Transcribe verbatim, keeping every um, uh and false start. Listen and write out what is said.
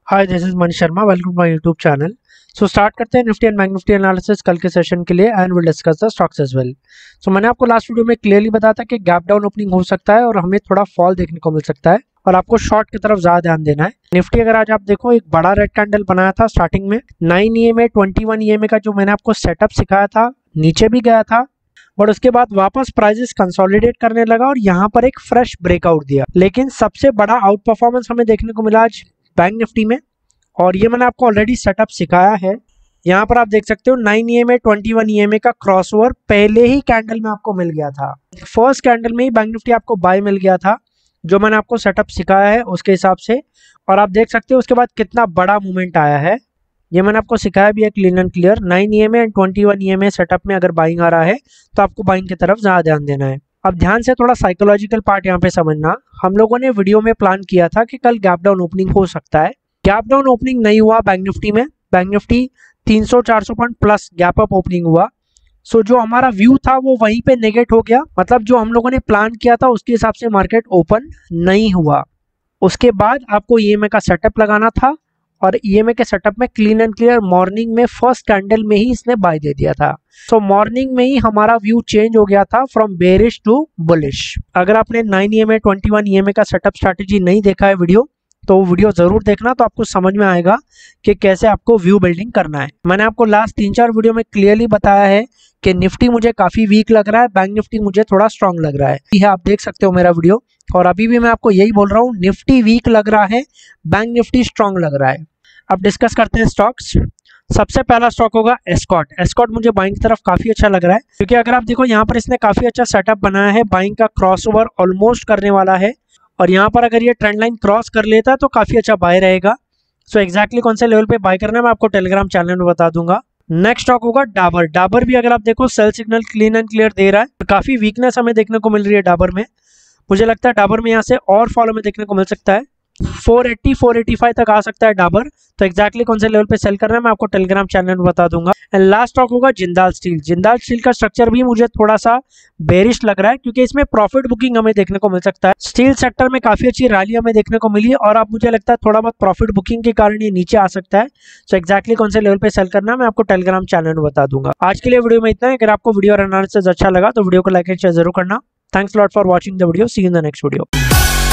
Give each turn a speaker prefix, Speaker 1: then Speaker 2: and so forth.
Speaker 1: Hi, this is Mani Sharma. Welcome to my YouTube channel. So start करते हैं Nifty and bank Nifty analysis कल के session के लिए and will discuss the stocks as well. So मैंने आपको लास्ट वीडियो में क्लियरली बताया था कि गैप डाउन ओपनिंग हो सकता है और हमें थोड़ा फॉल देखने को मिल सकता है और आपको शॉर्ट की तरफ ज्यादा ध्यान देना है। निफ्टी अगर आज आप देखो एक बड़ा रेड कैंडल बनाया था स्टार्टिंग में nine E M A twenty one E M A का जो मैंने आपको सेटअप सिखाया था, नीचे भी गया था बट उसके बाद वापस प्राइजेस कंसोलिडेट करने लगा और यहाँ पर एक फ्रेश ब्रेकआउट दिया। लेकिन सबसे बड़ा आउट परफॉर्मेंस हमें देखने को मिला आज बैंक निफ्टी में और ये मैंने आपको ऑलरेडी सेटअप सिखाया है। यहाँ पर आप देख सकते हो nine E M A twenty one E M A का क्रॉसओवर पहले ही कैंडल में आपको मिल गया था। फर्स्ट कैंडल में ही बैंक निफ्टी आपको बाय मिल गया था जो मैंने आपको सेटअप सिखाया है उसके हिसाब से। और आप देख सकते हो उसके बाद कितना बड़ा मूवमेंट आया है। ये मैंने आपको सिखाया भी है clean and clear. Nine E M A and twenty one E M A setup में अगर बाइंग आ रहा है तो आपको बाइंग की तरफ ज्यादा ध्यान देना है। अब ध्यान से थोड़ा साइकोलॉजिकल पार्ट यहाँ पे समझना। हम लोगों ने वीडियो में प्लान किया था कि कल गैप डाउन ओपनिंग हो सकता है। गैप डाउन ओपनिंग नहीं हुआ बैंक निफ्टी में। बैंक निफ्टी तीन सौ चार सौ point plus gap up opening हुआ। सो जो हमारा व्यू था वो वहीं पे नेगेट हो गया। मतलब जो हम लोगों ने प्लान किया था उसके हिसाब से मार्केट ओपन नहीं हुआ। उसके बाद आपको ई एम ए का सेटअप लगाना था और ई एम ए के सेटअप में क्लीन एंड क्लियर मॉर्निंग में फर्स्ट कैंडल में ही इसने बाय दे दिया था। सो मॉर्निंग में ही हमारा व्यू चेंज हो गया था फ्रॉम बेरिश टू बुलिश। अगर आपने nine E M A twenty one E M A का सेटअप स्ट्रैटेजी नहीं देखा है वीडियो तो वो वीडियो जरूर देखना, तो आपको समझ में आएगा कि कैसे आपको व्यू बिल्डिंग करना है। मैंने आपको लास्ट तीन चार वीडियो में क्लियरली बताया है कि निफ्टी मुझे काफी वीक लग रहा है, बैंक निफ्टी मुझे थोड़ा स्ट्रांग लग रहा है। ये आप देख सकते हो मेरा वीडियो और अभी भी मैं आपको यही बोल रहा हूँ, निफ्टी वीक लग रहा है, बैंक निफ्टी स्ट्रांग लग रहा है। अब डिस्कस करते हैं स्टॉक्स। सबसे पहला स्टॉक होगा एस्कॉट। एस्कॉट मुझे बाइंग की तरफ काफी अच्छा लग रहा है क्योंकि अगर आप देखो यहाँ पर इसने काफी अच्छा सेटअप बनाया है। बाइंग का क्रॉसओवर ऑलमोस्ट करने वाला है और यहाँ पर अगर ये ट्रेंड लाइन क्रॉस कर लेता है तो काफी अच्छा बाय रहेगा। सो एक्जैक्टली कौन से लेवल पे बाय करना है मैं आपको टेलीग्राम चैनल में बता दूंगा। नेक्स्ट स्टॉक होगा डाबर। डाबर भी अगर आप देखो sell signal clean and clear दे रहा है तो काफी वीकनेस हमें देखने को मिल रही है डाबर में। मुझे लगता है डाबर में यहाँ से और फॉलो में देखने को मिल सकता है। Four eighty four eighty five तक आ सकता है डाबर। तो एक्जैक्टली कौन से लेवल पे सेल करना है मैं आपको टेलीग्राम चैनल में बता दूंगा। एंड लास्ट स्टॉक होगा जिंदाल स्टील। जिंदाल स्टील का स्ट्रक्चर भी मुझे थोड़ा सा बेरिश लग रहा है क्योंकि इसमें प्रॉफिट बुकिंग हमें देखने को मिल सकता है। स्टील सेक्टर में काफी अच्छी रैली हमें देखने को मिली और अब मुझे लगता है थोड़ा बहुत प्रॉफिट बुकिंग के कारण ये नीचे आ सकता है। सो एक्जैक्टली कौन से लेवल पे सेल करना है मैं आपको टेलीग्राम चैनल में बता दूंगा। आज के लिए वीडियो में इतना है। अगर आपको वीडियो और एनालिसिस अच्छा लगा तो वीडियो को लाइक एंड शेयर जरूर करना। Thanks lot for watching the video. See you in the next video.